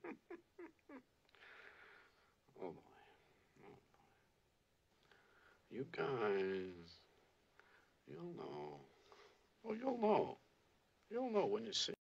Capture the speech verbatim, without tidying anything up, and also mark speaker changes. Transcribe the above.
Speaker 1: Oh boy. Oh, you guys, you'll know. Oh, you'll know. You'll know when you see